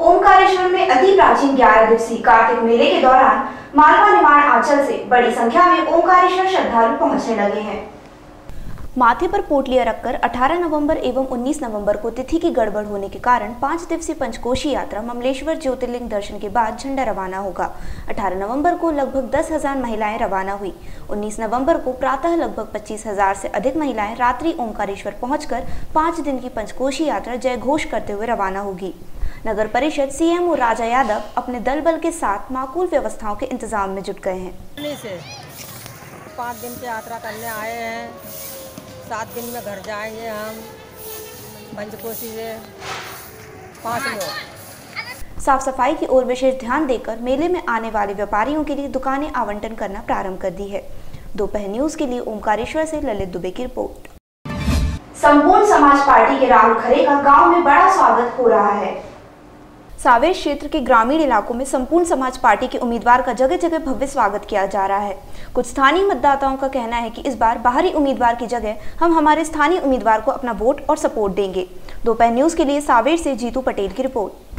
ओमकारेश्वर में अति प्राचीन 11 दिवसीय कार्तिक मेले के दौरान मालवा निर्माण आंचल से बड़ी संख्या में ओमकारेश्वर श्रद्धालु पहुंचने लगे हैं। माथे पर पोटलियां रखकर 18 नवंबर एवं 19 नवंबर को तिथि की गड़बड़ होने के कारण 5 दिवसीय पंचकोशी यात्रा ममलेश्वर ज्योतिर्लिंग दर्शन के बाद झंडा रवाना होगा। 18 नवंबर को लगभग 10,000 महिलाएं रवाना हुई। 19 नवंबर को प्रातः लगभग 25,000 से अधिक महिलाएं रात्रि ओमकारेश्वर पहुंचकर 5 दिन की पंचकोशी यात्रा जय घोष करते हुए रवाना होगी। नगर परिषद सीएमओ राजा यादव अपने दल बल के साथ माकूल व्यवस्थाओं के इंतजाम में जुट गए हैं। 5 दिन की यात्रा करने आए हैं। 7 दिन में घर जाएंगे हम पंचकोशी से 5 लोग। साफ सफाई की ओर विशेष ध्यान देकर मेले में आने वाले व्यापारियों के लिए दुकानें आवंटन करना प्रारंभ कर दी है। दोपहर न्यूज के लिए ओमकारेश्वर से ललित दुबे की रिपोर्ट। संपूर्ण समाज पार्टी के राहुल खरे का गांव में बड़ा स्वागत हो रहा है। सावेर क्षेत्र के ग्रामीण इलाकों में संपूर्ण समाज पार्टी के उम्मीदवार का जगह जगह भव्य स्वागत किया जा रहा है। कुछ स्थानीय मतदाताओं का कहना है कि इस बार बाहरी उम्मीदवार की जगह हम हमारे स्थानीय उम्मीदवार को अपना वोट और सपोर्ट देंगे। दोपहर न्यूज के लिए सावेर से जीतू पटेल की रिपोर्ट।